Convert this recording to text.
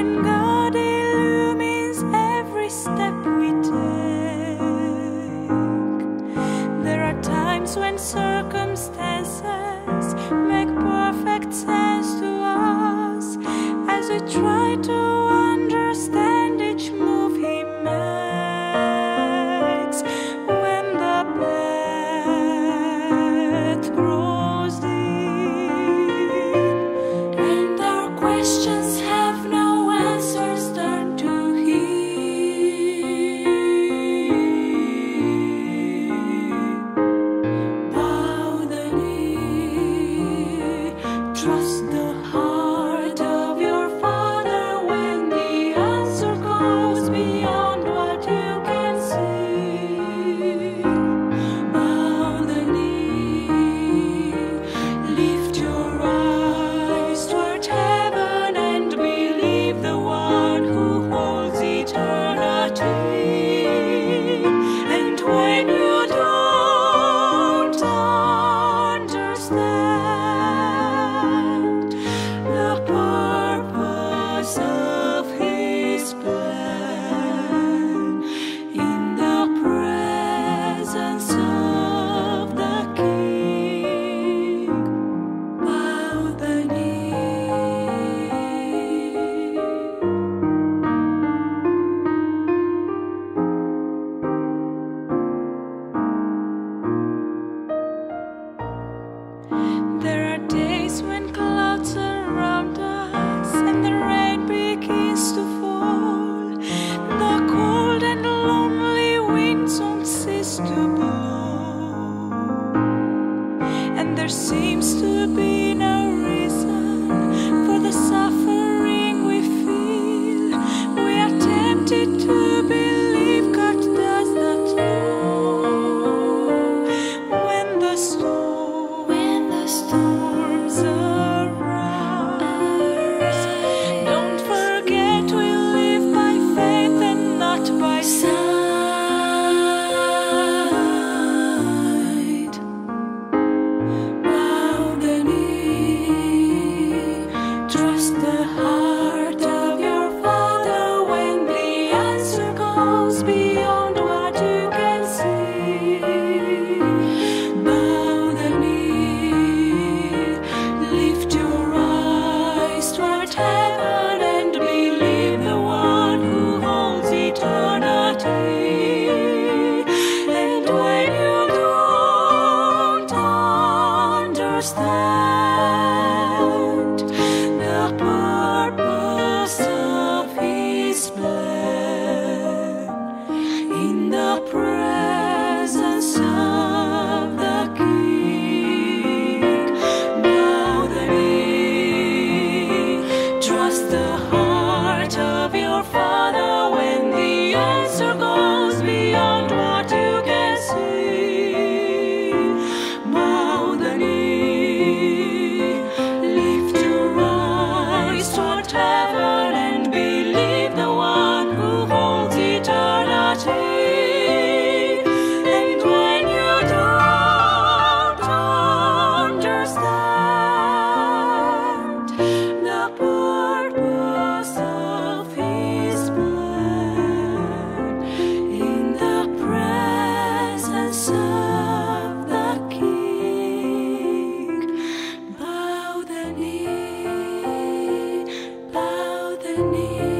when God illumines every step we take. There are times when circumstances make perfect sense to us as we try to understand each move He makes. When the path grows deep and our questions have no answers, turn to Him. Bow the knee, trust the heart of your Father when the answer goes beyond what you can see. Bow the knee, lift your eyes toward heaven and believe the one who holds eternity. And when you don't understand the purpose of His plan, in the presence of the King, bow the knee. There are days when clouds surround us and the rain begins to fall. The cold and lonely winds don't cease to blow, and there seems to be no reason for the suffering we feel. We are tempted to believe God does not know. When the storms arise, don't forget we live by faith and not by sight. Bow the knee, trust the heart of your Father when the answer goes beyond what you can see. Bow the knee, lift your eyes toward heaven and believe the one who holds eternity. And when you don't understand the purpose of His plan, in the presence of the King, bow the knee, trust the heart of your Father when the answer goes beyond what you can see. Bow the knee, lift your eyes toward heaven and believe the one who holds eternity. And when you don't understand the purpose of His plan, in the presence of the King, bow the knee, bow the knee.